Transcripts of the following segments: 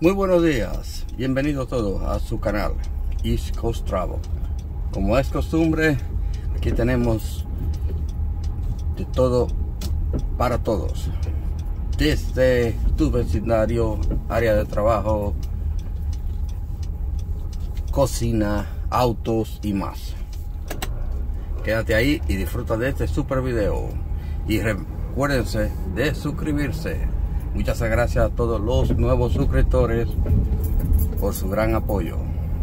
Muy buenos días, bienvenidos todos a su canal East Coast Travel. Como es costumbre, aquí tenemos de todo para todos, desde tu vecindario, área de trabajo, cocina, autos y más. Quédate ahí y disfruta de este super video y recuérdense de suscribirse. Muchas gracias a todos los nuevos suscriptores por su gran apoyo.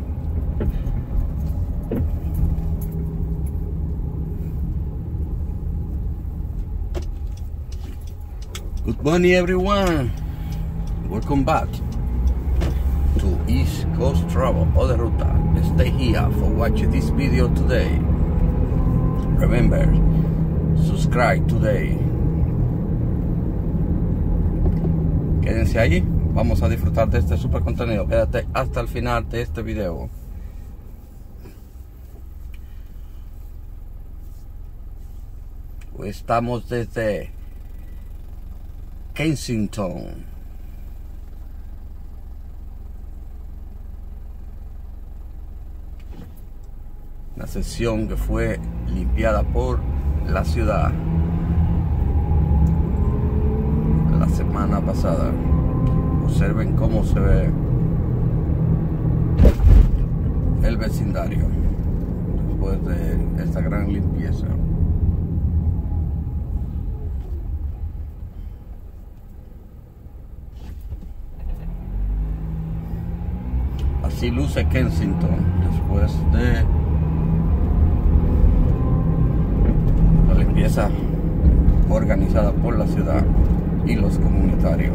Good morning everyone. Welcome back to East Coast Travel o de ruta. Stay here for watching this video today. Remember, subscribe today. Quédense ahí, vamos a disfrutar de este super contenido. Quédate hasta el final de este video. Hoy estamos desde Kensington. Una sesión que fue limpiada por la ciudad la semana pasada. Observen cómo se ve el vecindario después de esta gran limpieza. Así luce Kensington después de la limpieza organizada por la ciudad y los comunitarios.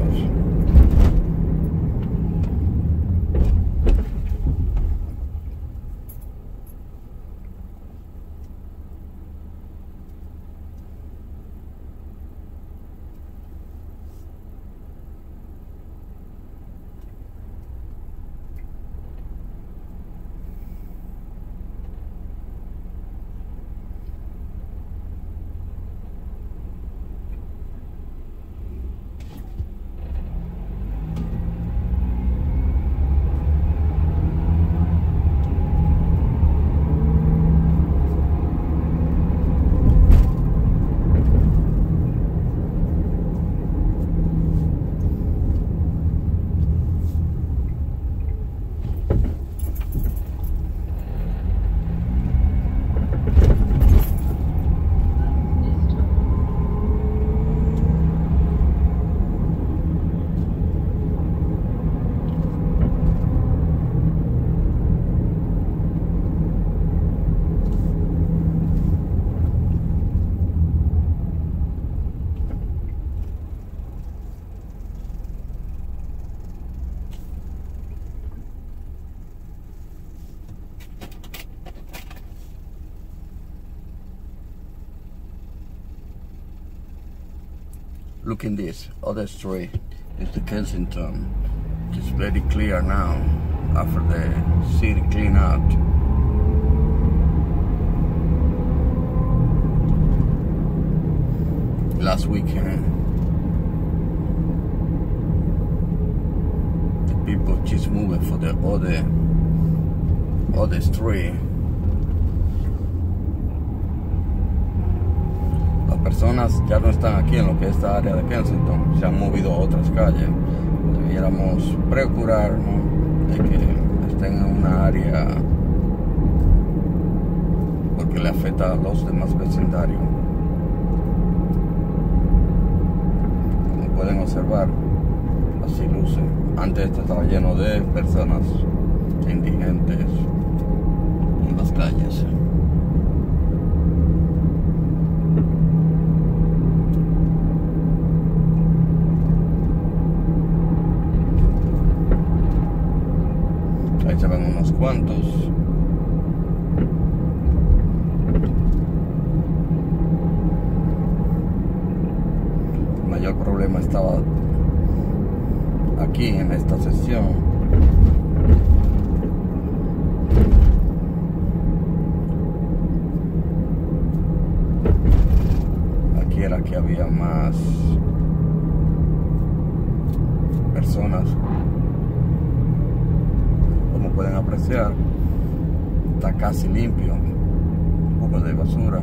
Look in this other street, it's the Kensington. It's very clear now after the city clean out. Last weekend, the people just moving for the other street. Personas ya no están aquí en lo que es esta área de Kensington, se han movido a otras calles. Debiéramos procurarnos de que estén en una área porque le afecta a los demás vecindarios. Como pueden observar, así luce. Antes esto estaba lleno de personas indigentes en las calles. Ahí se ven unos cuantos. El mayor problema estaba aquí en esta sección. Aquí era que había más personas pueden apreciar, está casi limpio, un poco de basura.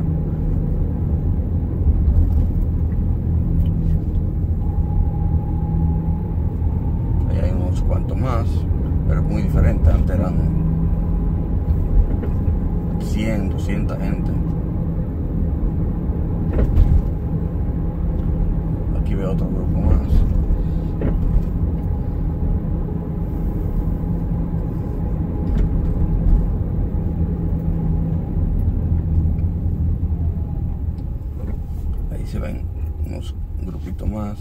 Ahí hay unos cuantos más, pero muy diferente. Antes eran 100, 200 gente. Aquí veo otro grupo más. Ahí se ven unos grupitos más.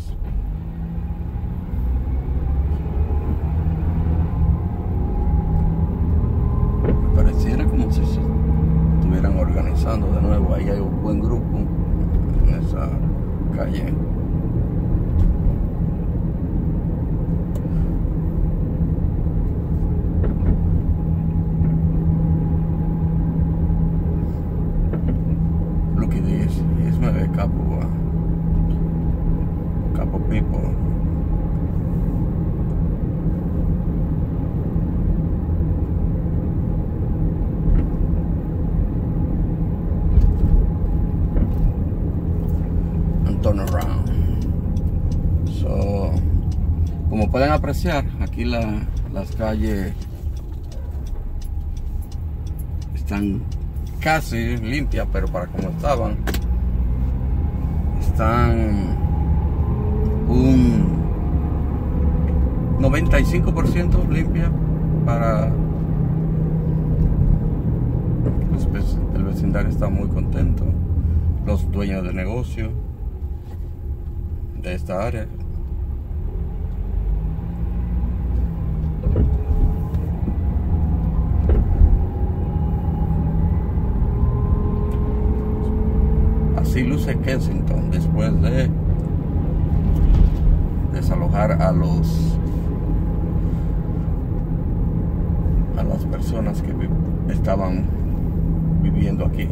Pareciera como si se estuvieran organizando de nuevo. Ahí hay un buen grupo en esa calle. Look at this. It's maybe a couple people. Turn around. So, como pueden apreciar, aquí las calles están casi limpias, pero para como estaban, están un 95% limpias. Para el vecindario está muy contento, los dueños de negocio de esta área. Así luce Kensington después de desalojar a las personas que estaban viviendo aquí.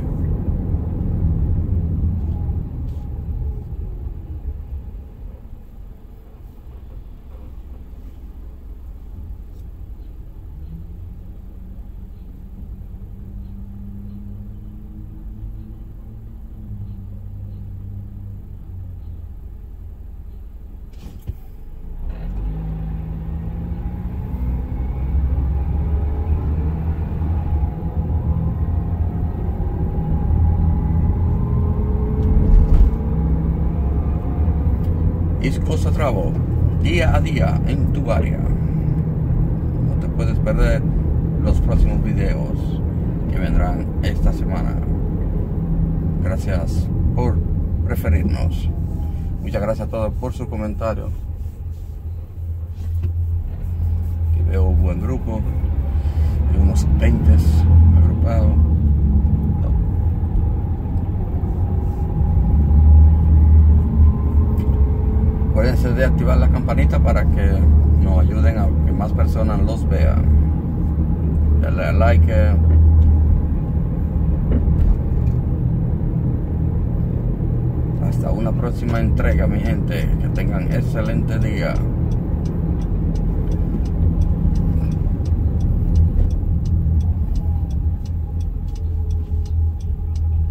East Coast Travel, día a día en tu área. No te puedes perder los próximos videos que vendrán esta semana. Gracias por preferirnos. Muchas gracias a todos por su comentario. Aquí veo un buen grupo, hay unos 20 agrupados. Acuérdense de activar la campanita para que nos ayuden a que más personas los vean. Dale a like. Hasta una próxima entrega, mi gente. Que tengan excelente día.